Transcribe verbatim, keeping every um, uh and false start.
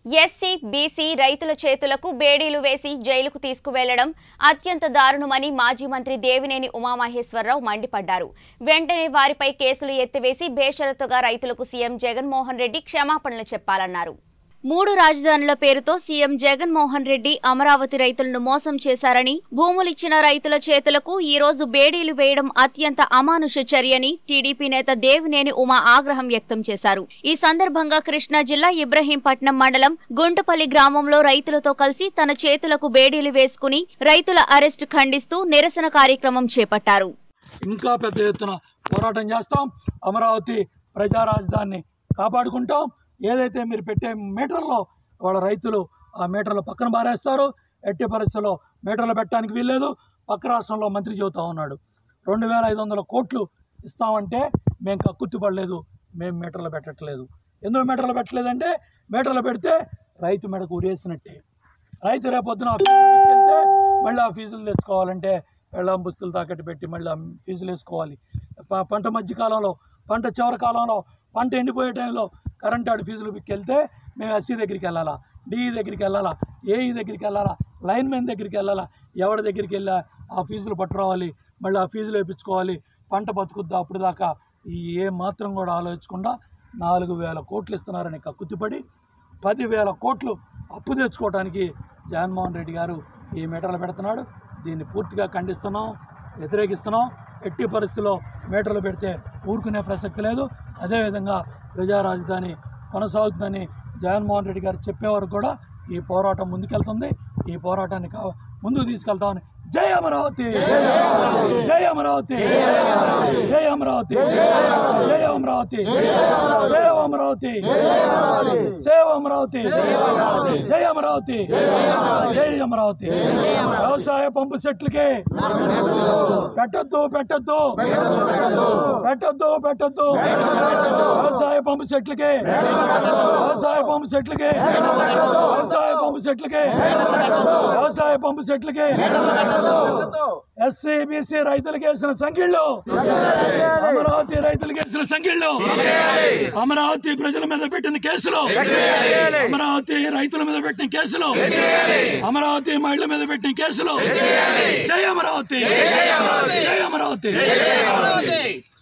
SC BC రైతుల చేతులకు బేడీలు వేసి జైలుకు తీసుకువెళ్లడం అత్యంత దారుణమని మాజీ మంత్రి దేవినేని ఉమామహేశ్వరరావు మండిపడ్డారు. వెంటనే వారిపై కేసులు ఎత్తివేసి బేషరతుగా రైతులకు సీఎం జగన్మోహన్ రెడ్డి క్షమాపణలు చెప్పాలన్నారు. మూడు రాజధానుల పేరుతో సీఎం జగన్మోహన్ రెడ్డి అమరావతి రైతులను మోసం చేశారని, భూములిచ్చిన రైతుల చేతులకు ఈ రోజు బేడీలు వేయడం అత్యంత అమానుష చర్యని టీడీపీ నేత దేవినేని ఉమా ఆగ్రహం వ్యక్తం చేశారు. ఈ సందర్భంగా కృష్ణా జిల్లా ఇబ్రహీంపట్నం మండలం గుంటపల్లి గ్రామంలో రైతులతో కలిసి తన చేతులకు బేడీలు వేసుకుని రైతుల అరెస్టు ఖండిస్తూ నిరసన కార్యక్రమం చేపట్టారు. ఇంకా పెద్ద ఎత్తున పోరాటం చేస్తాం. అమరావతి ప్రజా రాజధానిని కాపాడుకుంటాం. ఏదైతే మీరు పెట్టే మీటర్లో వాళ్ళ రైతులు ఆ మీటర్ల పక్కన బారేస్తారు. ఎట్టి పరిస్థితుల్లో మీటర్లు పెట్టడానికి వీల్లేదు. పక్క రాష్ట్రంలో మంత్రి చెబుతా ఉన్నాడు, రెండు వేల ఐదు వందల కోట్లు ఇస్తామంటే మేము కక్కుర్తిపడలేదు, మేము మీటర్లు పెట్టట్లేదు. ఎందుకు మీటర్లు పెట్టలేదంటే మీటర్లు పెడితే రైతు మెడకు ఉరేసినట్టే. రైతు రేపొద్దున ఆ ఫీజులు వెళ్తే మళ్ళీ ఆ ఫీజులు తెచ్చుకోవాలంటే వెళ్ళం బుస్తులు తాకట్టు పెట్టి మళ్ళీ ఫీజులు వేసుకోవాలి. పంట మధ్య కాలంలో, పంట చివరి కాలంలో, పంట ఎండిపోయే టైంలో కరెంట్ ఆడి ఫీజులు వెళ్తే మేము ఎస్సీ దగ్గరికి వెళ్ళాలా, డిఈ దగ్గరికి వెళ్ళాలా, ఏఈ దగ్గరికి వెళ్ళాలా, లైన్ మెన్ దగ్గరికి వెళ్ళాలా, ఎవరి దగ్గరికి వెళ్ళా ఆ ఫీజులు పట్టుకోవాలి, మళ్ళీ ఆ ఫీజులు వేయించుకోవాలి. పంట బతుకుద్దా అప్పుడు దాకా ఈ ఏ మాత్రం కూడా ఆలోచించకుండా నాలుగు వేల కోట్లు ఇస్తున్నారని కక్కుతిపడి పదివేల కోట్లు అప్పు తెచ్చుకోవడానికి జగన్మోహన్ రెడ్డి గారు ఈ మీటర్లు పెడుతున్నాడు. దీన్ని పూర్తిగా ఖండిస్తున్నాం, వ్యతిరేకిస్తున్నాం. ఎట్టి పరిస్థితుల్లో మీటర్లు పెడితే ఊరుకునే ప్రసక్తి లేదు. అదేవిధంగా ప్రజా రాజధాని కొనసాగుతుందని జగన్మోహన్ రెడ్డి గారు చెప్పే వరకు కూడా ఈ పోరాటం ముందుకెళ్తుంది. ఈ పోరాటాన్ని ముందుకు తీసుకెళ్తామని. జై అమరావతి, జై అమరావతి, జై అమరావతి, జై అమరావతి, జై అమరావతి, సేవ్ అమరావతి, జై అమరావతి, జై అమరావతి. వ్యవసాయ పంపు సెట్లకి పెట్టద్దు పెట్టద్దు పెట్టద్దు పెట్టద్దు వ్యవసాయ పంపు సెట్లకి వ్యవసాయ పంపు సెట్లకి వ్యవసాయ పంపు సెట్లకి వ్యవసాయ పంపు సెట్లకి ఎస్సీ బీసీ రైతులకు వేసిన సంఖ్యలు, అమరావతి రైతులకు వేసిన సంఖ్యలు, అమరావతి ప్రజల మీద పెట్టిన కేసులు, అమరావతి రైతుల మీద పెట్టిన కేసులు, అమరావతి మహిళల మీద పెట్టిన కేసులు. జై అమరావతి, జై అమరావతి.